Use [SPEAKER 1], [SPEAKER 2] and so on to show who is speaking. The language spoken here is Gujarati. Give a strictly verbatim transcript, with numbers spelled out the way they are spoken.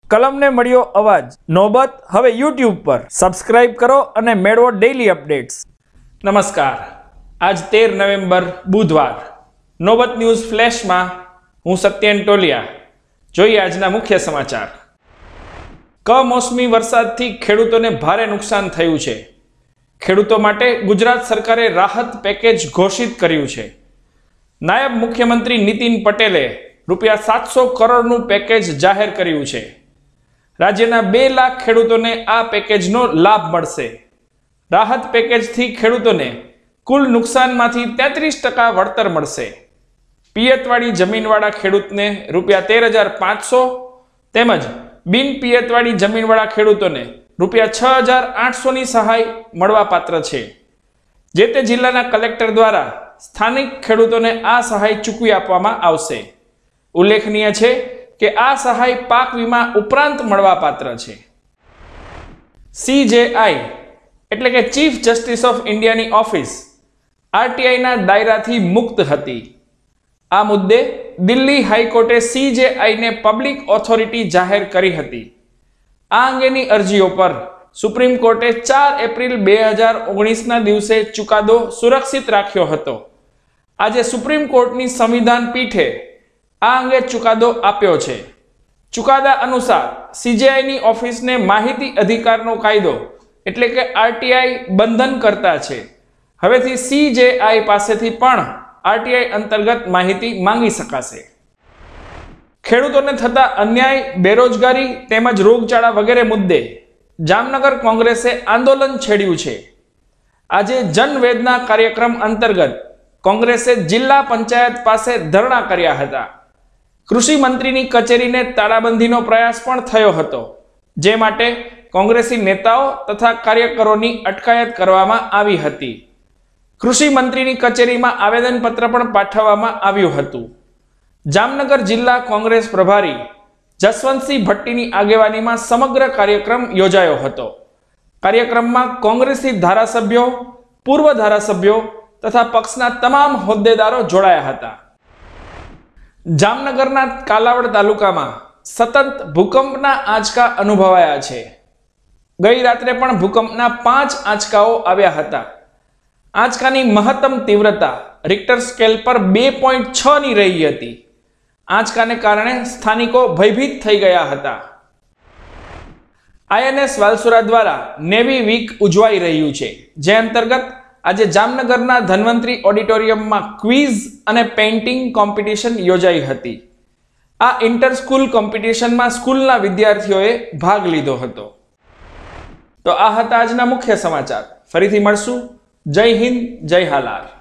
[SPEAKER 1] કલમને મળ્યો અવાજ નોબત હવે યુટ્યુબ પર સબસ્ક્રાઇબ કરો અને મેળવો ડેઇલી અપડેટ્સ। નમસ્કાર, આજ તેર નવેમ્બર બુધવાર નોબત ન્યૂઝ ફ્લેશમાં હું સત્યેન ટોલિયા। જોઈએ આજના મુખ્ય સમાચાર। કમોસમી વરસાદથી ખેડૂતોને ભારે નુકસાન થયું છે। ખેડૂતો માટે ગુજરાત સરકારે રાહત પેકેજ ઘોષિત કર્યું છે। નાયબ મુખ્યમંત્રી નીતિન પટેલે રૂપિયા સાતસો કરોડનું પેકેજ જાહેર કર્યું છે। રાજ્યના બે લાખ ખેડૂતોને આ પેકેજનો લાભ મળશે। રાહત પેકેજથી ખેડૂતોને કુલ નુકસાનમાંથી તેત્રીસ ટકા વળતર મળશે। પિયતવાળી જમીનવાળા ખેડૂતને રૂપિયા તેર હજાર પાંચસો તેમજ બિન પિયતવાળી જમીનવાળા ખેડૂતોને રૂપિયા છ હજાર આઠસોની સહાય મળવા પાત્ર છે। જે તે જિલ્લાના કલેક્ટર દ્વારા સ્થાનિક ખેડૂતોને આ સહાય ચૂકવી આપવામાં આવશે। ઉલ્લેખનીય છે કે આ સહાય પાક વીમા ઉપરાંત મળવા પાત્ર છે। સીજેઆઈ એટલે કે ચીફ જસ્ટિસ ઓફ ઇન્ડિયાની ઓફિસ આરટીઆઈના દાયરાથી મુક્ત હતી। આ મુદ્દે દિલ્હી હાઈકોર્ટે સીજેઆઈને પબ્લિક ઓથોરિટી જાહેર કરી હતી। આ અંગેની અરજીઓ પર સુપ્રીમ કોર્ટે ચાર એપ્રિલ બે હજાર ઓગણીસના દિવસે ચુકાદો સુરક્ષિત રાખ્યો હતો। આજે સુપ્રીમ કોર્ટની સંવિધાન પીઠે આ અંગે ચુકાદો આપ્યો છે। ચુકાદા અનુસાર સીજેઆઈની ઓફિસને માહિતી અધિકારનો કાયદો એટલે કે આરટીઆઈ બંધન કરતા છે। હવેથી સીજેઆઈ પાસેથી પણ આરટીઆઈ અંતર્ગત માહિતી માંગી શકાશે। ખેડૂતોને થતા અન્યાય, બેરોજગારી તેમજ રોગચાળા વગેરે મુદ્દે જામનગર કોંગ્રેસે આંદોલન છેડ્યું છે। આજે જનવેદના કાર્યક્રમ અંતર્ગત કોંગ્રેસે જિલ્લા પંચાયત પાસે ધરણા કર્યા હતા। કૃષિ મંત્રીની કચેરીને તાળાબંધીનો પ્રયાસ પણ થયો હતો, જે માટે કોંગ્રેસી નેતાઓ તથા કાર્યકરોની અટકાયત કરવામાં આવી હતી। કૃષિ મંત્રીની કચેરીમાં આવેદનપત્ર પણ પાઠવવામાં આવ્યું હતું। જામનગર જિલ્લા કોંગ્રેસ પ્રભારી જસવંતસિંહ ભટ્ટીની આગેવાનીમાં સમગ્ર કાર્યક્રમ યોજાયો હતો। કાર્યક્રમમાં કોંગ્રેસી ધારાસભ્યો, પૂર્વ ધારાસભ્યો તથા પક્ષના તમામ હોદ્દેદારો જોડાયા હતા। જામનગરના કાલાવડ તાલુકામાં સતત ભૂકંપના આંચકા અનુભવાયા છે। ગઈ રાત્રે પણ ભૂકંપના પાંચ આંચકાઓ આવ્યા હતા। આંચકાની મહત્તમ તીવ્રતા રિક્ટર સ્કેલ પર બે પોઈન્ટ છ ની રહી હતી। આંચકાને કારણે સ્થાનિકો ભયભીત થઈ ગયા હતા। આઈએનએસ વાલસુરા દ્વારા નેવી વીક ઉજવાઈ રહ્યું છે, જે અંતર્ગત આજે જામનગરના ધન્વંતરી ઓડિટોરિયમમાં ક્વિઝ અને પેઇન્ટિંગ કોમ્પિટિશન યોજાઈ હતી। આ ઇન્ટર સ્કૂલ કોમ્પિટિશનમાં સ્કૂલના વિદ્યાર્થીઓએ ભાગ લીધો હતો। તો આ હતા આજના મુખ્ય સમાચાર। ફરીથી મળશું। જય હિન્દ, જય હાલાર।